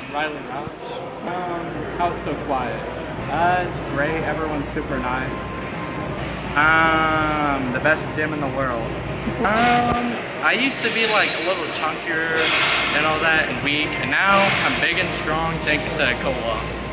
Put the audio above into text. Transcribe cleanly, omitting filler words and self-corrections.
Riley Rauch. How it's so quiet? It's great. Everyone's super nice. The best gym in the world. I used to be like a little chunkier and all that and weak, and now I'm big and strong thanks to Colaw.